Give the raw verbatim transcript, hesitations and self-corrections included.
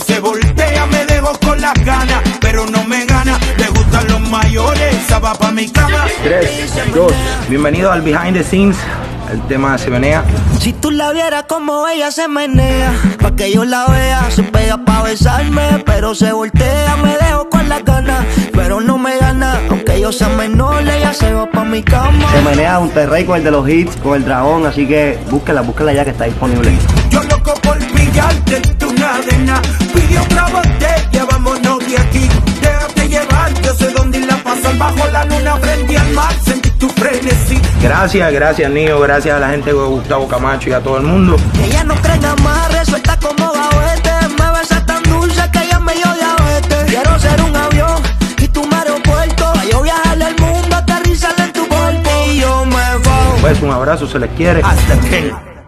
se voltea, me dejo con las ganas, pero no me gana. Le gustan los mayores, esa va pa' mi cama. tres, dos, bienvenido al Behind the Scenes. El tema se menea. Si tú la vieras como ella se menea, pa' que yo la vea, se pega pa' besarme, pero se voltea, me dejo con las ganas, pero no me gana, aunque yo sea menor, ella se va pa' mi cama. Se menea un Terrey con el de los hits, con el dragón, así que búsquela, búsquela ya que está disponible. Yo loco por pillarte tu cadena, pide otra botella, vámonos de aquí. Déjate llevar, yo sé dónde la pasar, bajo la luna frente al mar, sentí tu frenesí. Gracias, gracias Nio, gracias a la gente de Gustavo Camacho y a todo el mundo. Que ella no cree en amarre, suelta como gavete, me besa tan dulce que ella me dio diabetes. Quiero ser un avión y tu aeropuerto, pa' yo viajarle al mundo, aterrizarle en tu cuerpo y yo me voy. Pues un abrazo, se les quiere. Hasta que